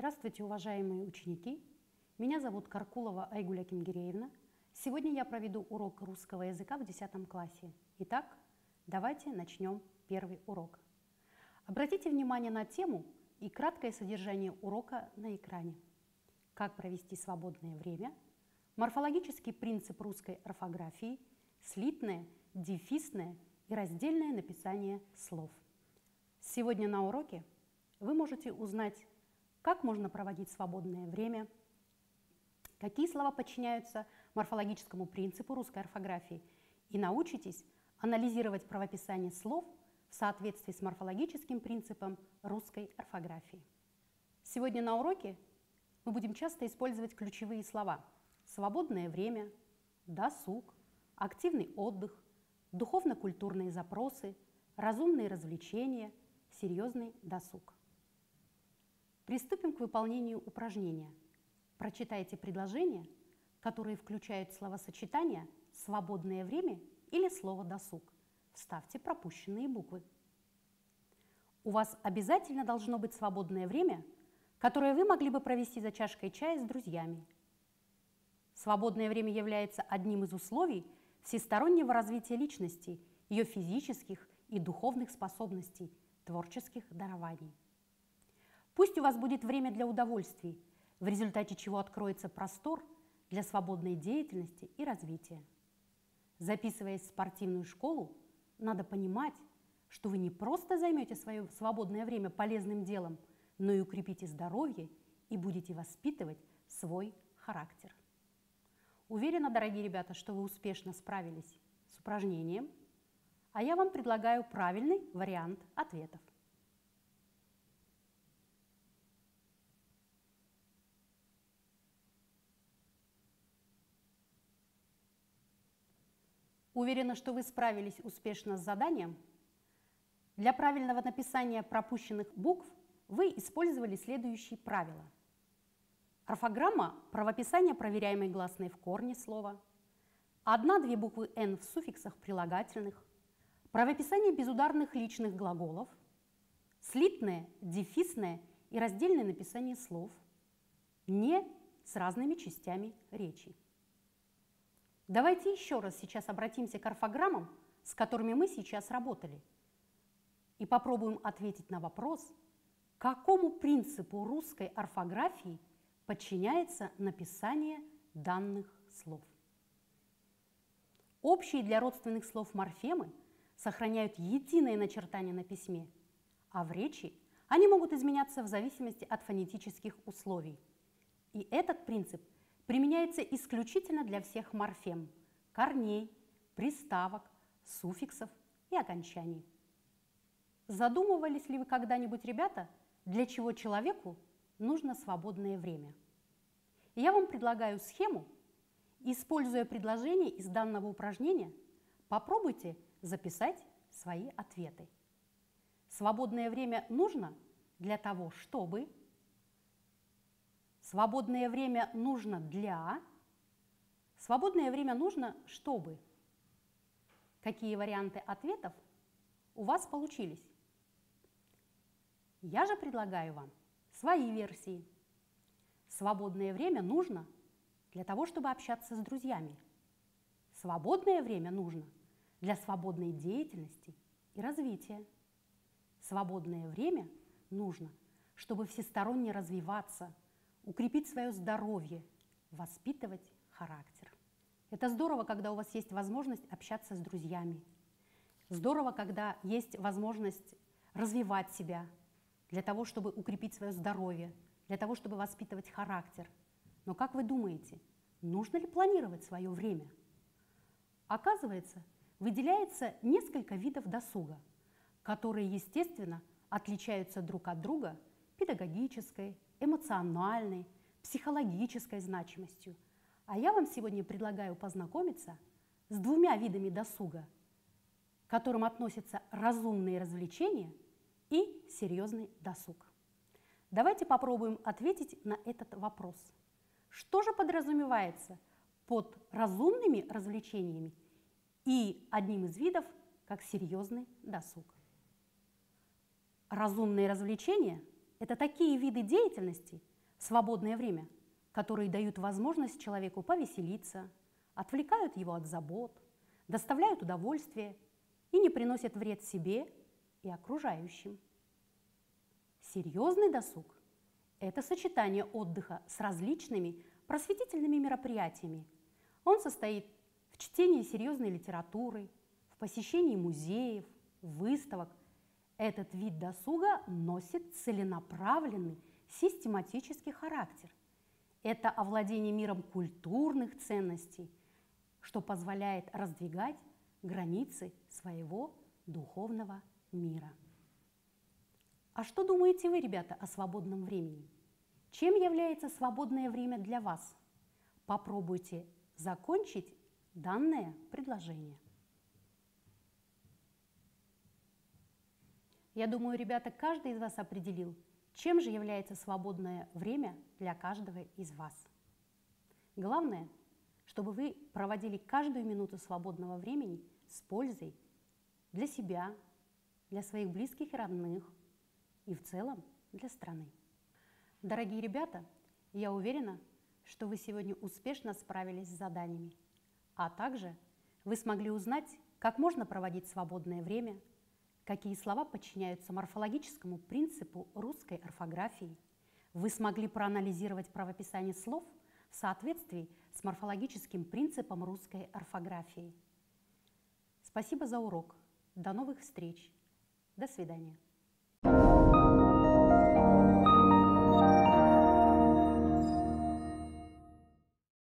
Здравствуйте, уважаемые ученики! Меня зовут Каркулова Айгуля Кимгиреевна. Сегодня я проведу урок русского языка в 10 классе. Итак, давайте начнем первый урок. Обратите внимание на тему и краткое содержание урока на экране. Как провести свободное время, морфологический принцип русской орфографии, слитное, дефисное и раздельное написание слов. Сегодня на уроке вы можете узнать, как можно проводить свободное время, какие слова подчиняются морфологическому принципу русской орфографии, и научитесь анализировать правописание слов в соответствии с морфологическим принципом русской орфографии. Сегодня на уроке мы будем часто использовать ключевые слова: свободное время, досуг, активный отдых, духовно-культурные запросы, разумные развлечения, серьезный досуг. Приступим к выполнению упражнения. Прочитайте предложения, которые включают словосочетания «свободное время» или слово «досуг». Вставьте пропущенные буквы. У вас обязательно должно быть свободное время, которое вы могли бы провести за чашкой чая с друзьями. Свободное время является одним из условий всестороннего развития личности, ее физических и духовных способностей, творческих дарований. Пусть у вас будет время для удовольствий, в результате чего откроется простор для свободной деятельности и развития. Записываясь в спортивную школу, надо понимать, что вы не просто займете свое свободное время полезным делом, но и укрепите здоровье и будете воспитывать свой характер. Уверена, дорогие ребята, что вы успешно справились с упражнением, а я вам предлагаю правильный вариант ответов. Уверена, что вы справились успешно с заданием. Для правильного написания пропущенных букв вы использовали следующие правила. Орфограмма – правописание проверяемой гласной в корне слова, 1-2 буквы «н» в суффиксах прилагательных, правописание безударных личных глаголов, слитное, дефисное и раздельное написание слов, «не» с разными частями речи. Давайте еще раз сейчас обратимся к орфограммам, с которыми мы сейчас работали, и попробуем ответить на вопрос, какому принципу русской орфографии подчиняется написание данных слов. Общие для родственных слов морфемы сохраняют единое начертание на письме, а в речи они могут изменяться в зависимости от фонетических условий. И этот принцип применяется исключительно для всех морфем, корней, приставок, суффиксов и окончаний. Задумывались ли вы когда-нибудь, ребята, для чего человеку нужно свободное время? И я вам предлагаю схему. Используя предложения из данного упражнения, попробуйте записать свои ответы. Свободное время нужно для того, чтобы. Свободное время нужно для. Свободное время нужно, чтобы. Какие варианты ответов у вас получились? Я же предлагаю вам свои версии. Свободное время нужно для того, чтобы общаться с друзьями. Свободное время нужно для свободной деятельности и развития. Свободное время нужно, чтобы всесторонне развиваться, укрепить свое здоровье, воспитывать характер. Это здорово, когда у вас есть возможность общаться с друзьями. Здорово, когда есть возможность развивать себя для того, чтобы укрепить свое здоровье, для того, чтобы воспитывать характер. Но как вы думаете, нужно ли планировать свое время? Оказывается, выделяется несколько видов досуга, которые, естественно, отличаются друг от друга педагогической, эмоциональной, психологической значимостью. А я вам сегодня предлагаю познакомиться с 2 видами досуга, к которым относятся разумные развлечения и серьезный досуг. Давайте попробуем ответить на этот вопрос. Что же подразумевается под разумными развлечениями и одним из видов как серьезный досуг? Разумные развлечения – это такие виды деятельности, Свободное время, которые дают возможность человеку повеселиться, отвлекают его от забот, доставляют удовольствие и не приносят вред себе и окружающим. Серьезный досуг – это сочетание отдыха с различными просветительными мероприятиями. Он состоит в чтении серьезной литературы, в посещении музеев, выставок. Этот вид досуга носит целенаправленный, систематический характер. Это овладение миром культурных ценностей, что позволяет раздвигать границы своего духовного мира. А что думаете вы, ребята, о свободном времени? Чем является свободное время для вас? Попробуйте закончить данное предложение. Я думаю, ребята, каждый из вас определил, чем же является свободное время для каждого из вас. Главное, чтобы вы проводили каждую минуту свободного времени с пользой для себя, для своих близких и родных и в целом для страны. Дорогие ребята, я уверена, что вы сегодня успешно справились с заданиями, а также вы смогли узнать, как можно проводить свободное время, какие слова подчиняются морфологическому принципу русской орфографии. Вы смогли проанализировать правописание слов в соответствии с морфологическим принципом русской орфографии. Спасибо за урок. До новых встреч. До свидания.